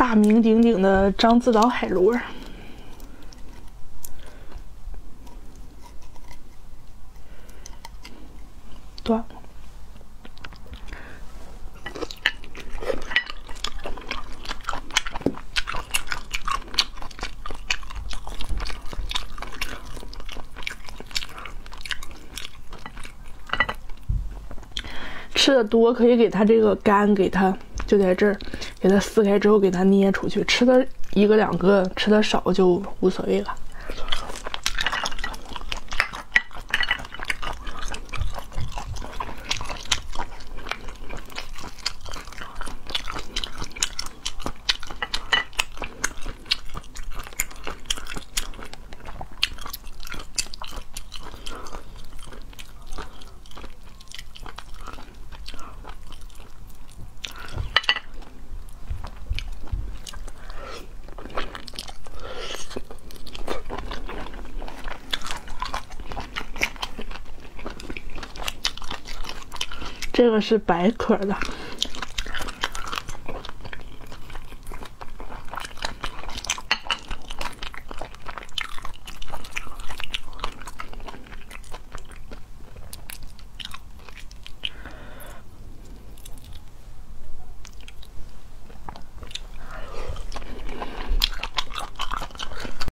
大名鼎鼎的獐子岛海螺。断了。吃的多可以给它这个肝，给它就在这儿，给它撕开之后给它捏出去。吃的一个两个，吃的少就无所谓了。这个是白壳的。